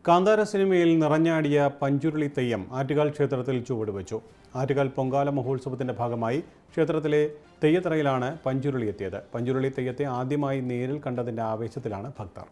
കാന്താര സിനിമയിൽ നിറഞ്ഞാടിയ പഞ്ചുരുളി തെയ്യം ആറ്റുകാൽ ക്ഷേത്രത്തിൽ ചുവടുവെച്ചു. ആറ്റുകാൽ പൊങ്കാല മഹോത്സവത്തിന്റെ ഭാഗമായി ക്ഷേത്രത്തിലെ തെയ്യത്തറയിലാണ് പഞ്ചുരുളി എത്തിയത്. പഞ്ചുരുളി തെയ്യത്തെ ആദ്യമായി നേരിൽ കണ്ടതിന്റെ ആവേശത്തിലാണ് ഭക്തർ.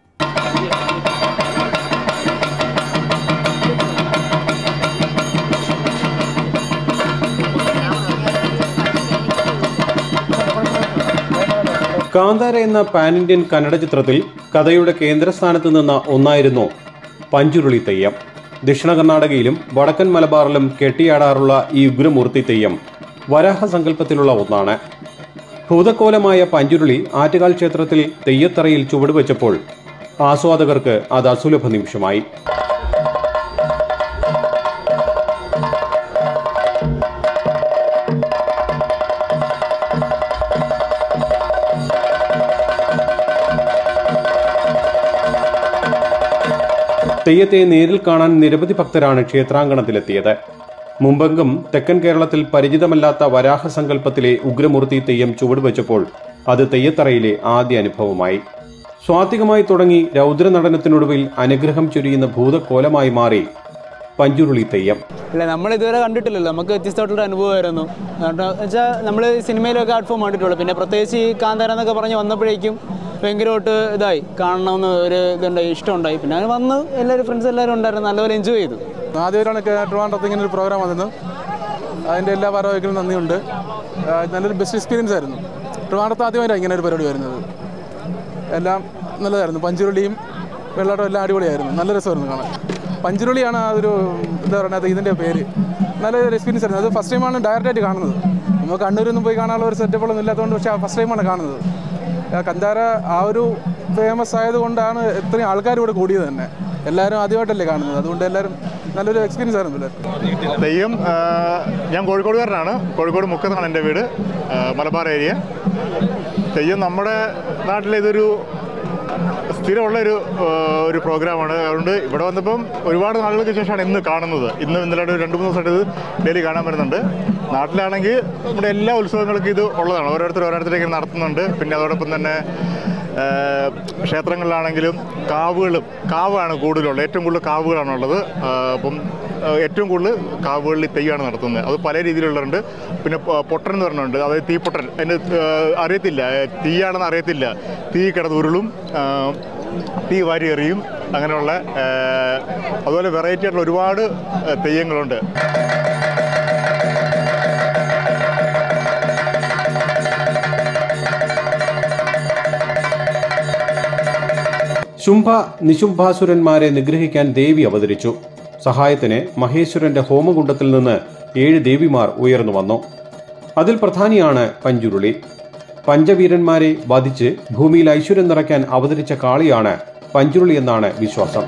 കാന്താര എന്ന പാൻ ഇന്ത്യൻ കന്നഡ ചിത്രത്തിൽ കഥയുടെ കേന്ദ്രസ്ഥാനത്ത് നിന്ന ഒന്നായിരുന്നു പഞ്ചുരുളി തെയ്യം. ദക്ഷിണ കർണാടകയിലും വടക്കൻ മലബാറിലും കെട്ടിയാടാറുള്ള ഈ ഉഗ്രമൂർത്തി തെയ്യം വരാഹ സങ്കല്പത്തിലുള്ള ഒന്നാണ്. ഭൂതക്കോലമായ പഞ്ചുരുളി ആറ്റുകാൽ ക്ഷേത്രത്തിൽ തെയ്യത്തറയിൽ ചുവടുവെച്ചപ്പോൾ ആസ്വാദകർക്ക് അത് അസുലഭ നിമിഷമായി. തെയ്യത്തെ നേരിൽ കാണാൻ നിരവധി ഭക്തരാണ് ക്ഷേത്രാങ്കണത്തിലെത്തിയത്. മുമ്പെങ്കും തെക്കൻ കേരളത്തിൽ പരിചിതമല്ലാത്ത വരാഹ സങ്കല്പത്തിലെ ഉഗ്രമൂർത്തി തെയ്യം ചുവടുവെച്ചപ്പോൾ അത് തെയ്യത്തറയിലെ ആദ്യ അനുഭവമായി. സ്വാത്വികമായി തുടങ്ങി രൗദ്രനടനത്തിനൊടുവിൽ അനുഗ്രഹം ചൊരിയുന്ന ഭൂതക്കോലമായി മാറി പഞ്ചുരുളി തെയ്യം. അല്ല, നമ്മൾ ഇതുവരെ കണ്ടിട്ടില്ലല്ലോ. നമുക്ക് വ്യത്യസ്തമായിട്ടുള്ള അനുഭവമായിരുന്നു. വെച്ചാൽ നമ്മൾ സിനിമയിലൊക്കെ ആർട്ട് ഫോം കണ്ടിട്ടുള്ളൂ. പിന്നെ പ്രത്യേകിച്ച് ഈ കാന്താര എന്നൊക്കെ പറഞ്ഞ് വന്നപ്പോഴേക്കും ഭയങ്കരമായിട്ട് ഇതായി കാണണമെന്ന് ഒരു ഇതുണ്ടായി, ഇഷ്ടമുണ്ടായി. പിന്നെ അങ്ങനെ വന്ന് എല്ലാവരും ഫ്രണ്ട്സ് എല്ലാവരും ഉണ്ടായിരുന്നു, നല്ലപോലെ എൻജോയ് ചെയ്തു. ആദ്യമായിട്ടാണ് ട്രിവാൻഡ്രത്ത് ഇങ്ങനെ ഒരു പ്രോഗ്രാം വന്നത്. അതിൻ്റെ എല്ലാ ഭാരവാഹികളും നന്ദിയുണ്ട്. നല്ലൊരു ബെസ്റ്റ് എക്സ്പീരിയൻസ് ആയിരുന്നു. ട്രിവാൻഡ്രത്ത് ആദ്യമായിട്ടാണ് ഇങ്ങനെ ഒരു പരിപാടി വരുന്നത്. എല്ലാം നല്ലതായിരുന്നു. പഞ്ചുരുളിയും വെള്ളാട്ടവും എല്ലാം അടിപൊളിയായിരുന്നു. നല്ല രസമായിരുന്നു കാണാൻ. പഞ്ചുരുളിയാണ് അതൊരു എന്താ പറയുക, ഇതിൻ്റെ പേര്. നല്ലൊരു എക്സ്പീരിയൻസ് ആയിരുന്നു. അത് ഫസ്റ്റ് ടൈമാണ് ഡയറക്റ്റായിട്ട് കാണുന്നത്. നമുക്ക് കണ്ണൂരൊന്നും പോയി കാണാനുള്ള ഒരു സെറ്റപ്പുകളൊന്നും ഇല്ലാത്തതുകൊണ്ട്, പക്ഷേ ഫസ്റ്റ് ടൈമാണ് കാണുന്നത്. കാന്താര ആ ഒരു ഫേമസ് ആയതുകൊണ്ടാണ് ഇത്രയും ആൾക്കാർ ഇവിടെ കൂടിയത് തന്നെ. എല്ലാവരും ആദ്യമായിട്ടല്ലേ കാണുന്നത്. അതുകൊണ്ട് എല്ലാവരും നല്ലൊരു എക്സ്പീരിയൻസ് ആയിരുന്നു. തെയ്യം ഞാൻ കോഴിക്കോടുകാരനാണ്. കോഴിക്കോട് മുക്കത്താണ് എൻ്റെ വീട്, മലബാർ ഏരിയ. തെയ്യം നമ്മുടെ നാട്ടിലെ ഇതൊരു സ്ഥിരമുള്ളൊരു പ്രോഗ്രാമാണ്. അതുകൊണ്ട് ഇവിടെ വന്നപ്പം ഒരുപാട് നാളുകൾക്ക് ശേഷമാണ് ഇന്ന് കാണുന്നത്. ഇന്നലെ 2-3 ദിവസമായിട്ട് ഇത് ഡെയിലി കാണാൻ വരുന്നുണ്ട്. നാട്ടിലാണെങ്കിൽ നമ്മുടെ എല്ലാ ഉത്സവങ്ങൾക്കും ഇത് ഉള്ളതാണ്. ഓരോരുത്തരേക്ക് നടത്തുന്നുണ്ട്. പിന്നെ അതോടൊപ്പം തന്നെ ക്ഷേത്രങ്ങളിലാണെങ്കിലും കാവാണ് കൂടുതലുള്ളത്. ഏറ്റവും കൂടുതൽ കാവുകളാണുള്ളത്. അപ്പം ഏറ്റവും കൂടുതൽ കാവുകളിൽ തെയ്യമാണ് നടത്തുന്നത്. അത് പല രീതിയിലുള്ളതുണ്ട്. പിന്നെ പൊട്ടൻ എന്ന് പറഞ്ഞുണ്ട്, അതായത് തീപ്പൊട്ടൻ. അതിന് അറിയത്തില്ല, തീയാണെന്ന് അറിയത്തില്ല. തീ കിടന്ന് ഉരുളും, തീ വാരി എറിയും. അങ്ങനെയുള്ള അതുപോലെ വെറൈറ്റി ആയിട്ടുള്ള ഒരുപാട് തെയ്യങ്ങളുണ്ട്. ശുംഭ നിശുംഭാസുരന്മാരെ നിഗ്രഹിക്കാൻ ദേവി അവതരിച്ചു. സഹായത്തിന് മഹേശ്വരന്റെ ഹോമകുണ്ടത്തിൽ നിന്ന് 7 ദേവിമാർ ഉയർന്നു വന്നു. അതിൽ പ്രധാനിയാണ് പഞ്ചുരുളി. പഞ്ചവീരന്മാരെ വധിച്ച് ഭൂമിയിൽ ഐശ്വര്യം നിറയ്ക്കാൻ അവതരിച്ച കാളിയാണ് പഞ്ചുരുളി എന്നാണ് വിശ്വാസം.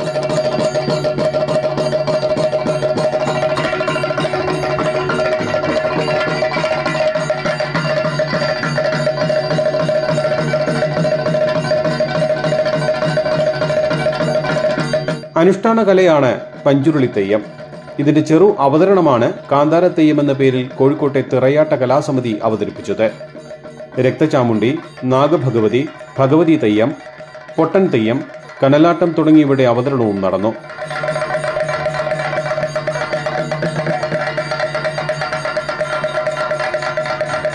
അനുഷ്ഠാന കലയാണ് പഞ്ചുരുളി തെയ്യം. ഇതിന്റെ ചെറു അവതരണമാണ് കാന്താര തെയ്യം എന്ന പേരിൽ കോഴിക്കോട്ടെ തിറയാട്ട കലാസമിതി അവതരിപ്പിച്ചത്. രക്തചാമുണ്ടി, നാഗഭഗവതി, ഭഗവതി തെയ്യം, പൊട്ടൻ തെയ്യം, കനലാട്ടം തുടങ്ങിയവയുടെ അവതരണവും നടന്നു.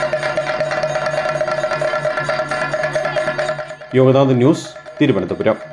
യോഗനാഥ് ന്യൂസ്, തിരുവനന്തപുരം.